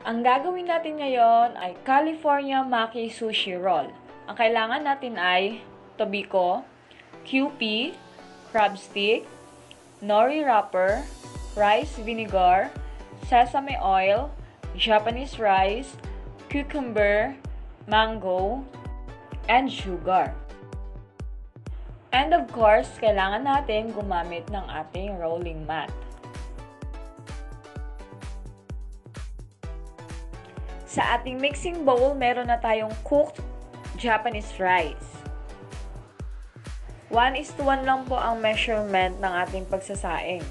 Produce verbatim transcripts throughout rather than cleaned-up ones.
Ang gagawin natin ngayon ay California Maki Sushi Roll. Ang kailangan natin ay tobiko, Q P, crab stick, nori wrapper, rice vinegar, sesame oil, Japanese rice, cucumber, mango, and sugar. And of course, kailangan natin gumamit ng ating rolling mat. Sa ating mixing bowl, meron na tayong cooked Japanese rice. one is to one lang po ang measurement ng ating pagsasaing.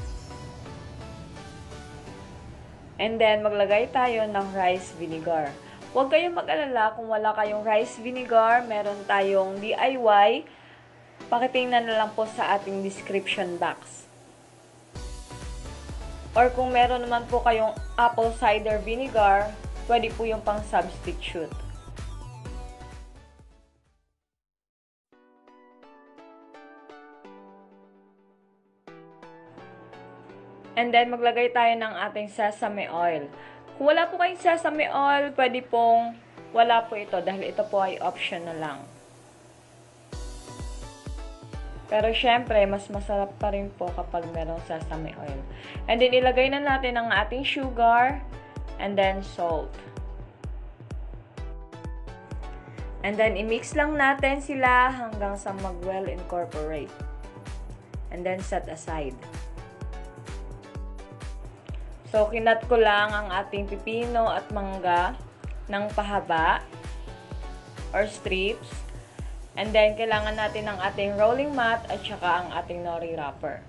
And then, maglagay tayo ng rice vinegar. Huwag kayong mag-alala kung wala kayong rice vinegar, meron tayong D I Y. Pakitingnan na lang po sa ating description box. Or kung meron naman po kayong apple cider vinegar, pwede po yung pang substitute. And then, maglagay tayo ng ating sesame oil. Kung wala po kayong sesame oil, pwede pong wala po ito dahil ito po ay optional lang. Pero syempre, mas masarap pa rin po kapag merong sesame oil. And then, ilagay na natin ang ating sugar and then salt. And then, i-mix lang natin sila hanggang sa mag-well incorporate. And then, set aside. So, kinat ko lang ang ating pipino at mangga ng pahaba or strips. And then, kailangan natin ng ating rolling mat at saka ang ating nori wrapper.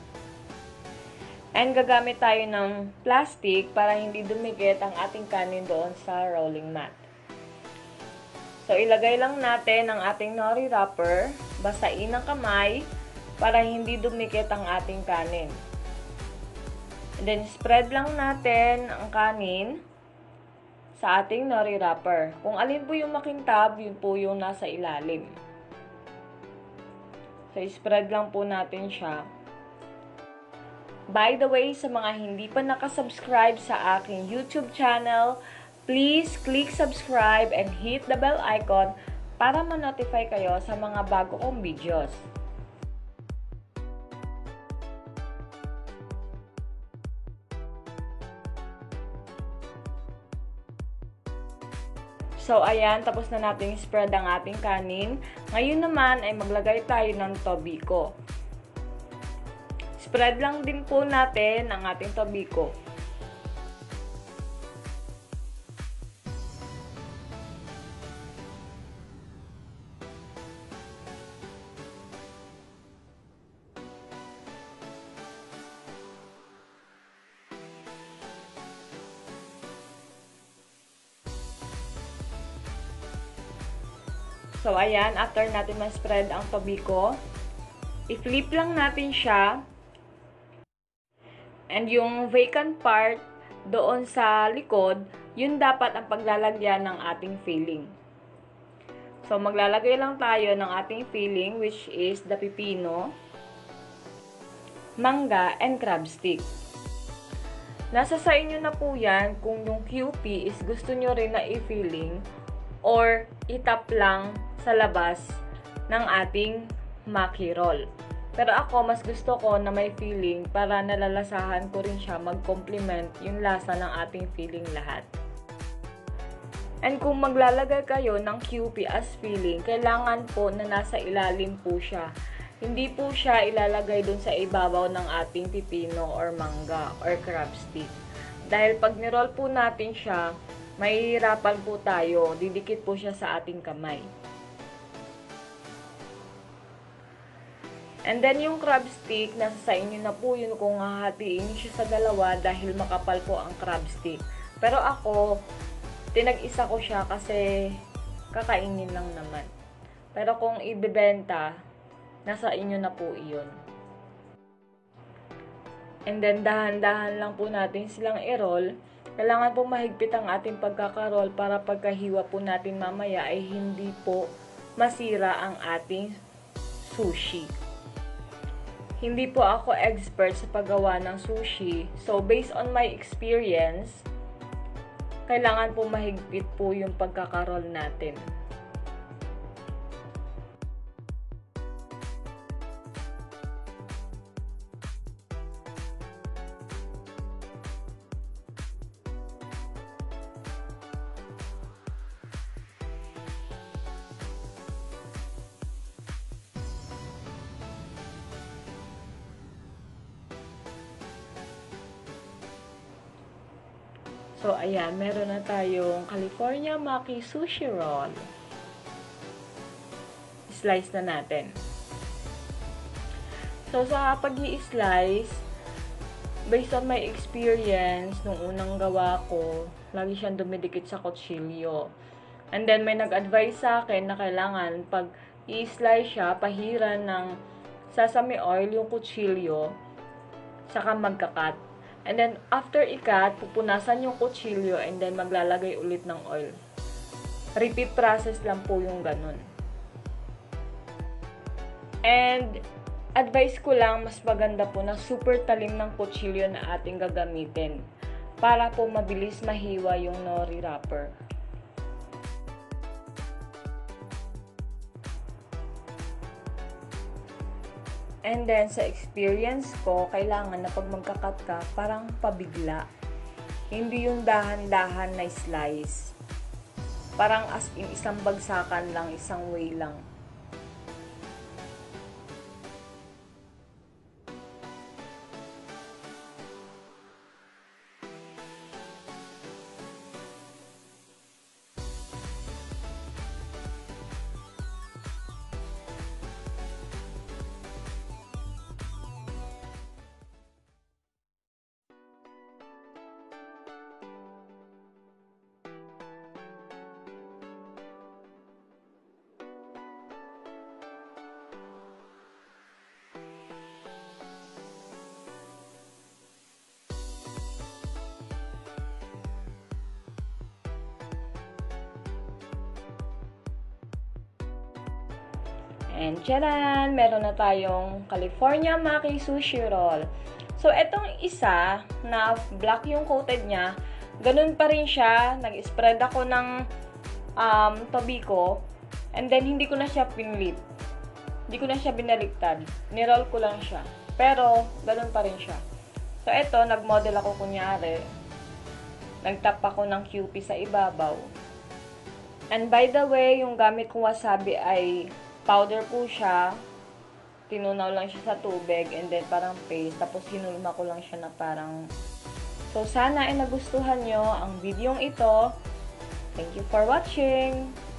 And gagamit tayo ng plastic para hindi dumikit ang ating kanin doon sa rolling mat. So, ilagay lang natin ang ating nori wrapper, basain ng kamay para hindi dumikit ang ating kanin. And then, spread lang natin ang kanin sa ating nori wrapper. Kung alin po yung makintab, yun po yung nasa ilalim. So, spread lang po natin siya. By the way, sa mga hindi pa nakasubscribe sa aking YouTube channel, please click subscribe and hit the bell icon para ma-notify kayo sa mga bago kong videos. So, ayan, tapos na natin spread ang ating kanin. Ngayon naman ay maglagay tayo ng tobiko. Spread lang din po natin ang ating tobiko. So, ayan, after natin ma-spread ang tobiko, i-flip lang natin siya. And yung vacant part doon sa likod, yun dapat ang paglalagyan ng ating filling. So, maglalagay lang tayo ng ating filling, which is the pipino, mangga, and crab stick. Nasa sa inyo na po yan kung yung Q P is gusto nyo rin na i-filling or itap lang sa labas ng ating maki roll. Pero ako, mas gusto ko na may filling para nalalasahan ko rin siya mag-complement yung lasa ng ating filling lahat. And kung maglalagay kayo ng Q P as filling, kailangan po na nasa ilalim po siya. Hindi po siya ilalagay dun sa ibabaw ng ating pipino or mangga or crab stick. Dahil pag niroll po natin siya, mahihirapan po tayo, didikit po siya sa ating kamay. And then, yung crab stick, nasa sa inyo na po yun kung hahatiin siya sa dalawa dahil makapal po ang crab stick. Pero ako, tinag-isa ko siya kasi kakainin lang naman. Pero kung ibebenta, nasa inyo na po iyon. And then, dahan-dahan lang po natin silang i-roll. Kailangan po mahigpit ang ating pagkakaroll para pagkahiwa po natin mamaya ay hindi po masira ang ating sushi. Hindi po ako expert sa paggawa ng sushi. So, based on my experience, kailangan po mahigpit po yung pagkakaroll natin. So, ayan, meron na tayong California Maki Sushi Roll. Slice na natin. So, sa pag-i-slice, based on my experience, nung unang gawa ko, lagi siyang dumidikit sa kutsilyo. And then, may nag-advise sa akin na kailangan, pag i-slice siya, pahiran ng sesame oil yung kutsilyo, saka magkakat. And then, after i-cut, pupunasan yung kutsilyo and then maglalagay ulit ng oil. Repeat process lang po yung ganun. And, advice ko lang, mas maganda po na super talim ng kutsilyo na ating gagamitin para po mabilis mahiwa yung nori wrapper. And then, sa experience ko, kailangan na pag magkakat ka, parang pabigla. Hindi yung dahan-dahan na slice. Parang as in isang bagsakan lang, isang way lang. And tcharan! Meron na tayong California Maki Sushi Roll. So, etong isa na black yung coated niya, ganun pa rin siya. Nag-spread ako ng um, tobiko. And then, hindi ko na siya pinlit. Hindi ko na siya binaliktad. Niroll ko lang siya. Pero, ganun pa rin siya. So, eto, nag-model ako kunyari. Nagtap ako ng Q P sa ibabaw. And by the way, yung gamit kong wasabi ay powder po siya. Tinunaw lang siya sa tubig and then parang paste. Tapos hinulma ko lang siya na parang... So, sana ay nagustuhan nyo ang videong ito. Thank you for watching!